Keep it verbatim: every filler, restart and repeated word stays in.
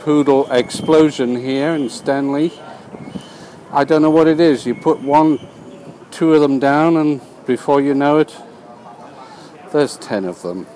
poodle explosion here in Stanley. I don't know what it is. You put one, two of them down, and before you know it, there's ten of them.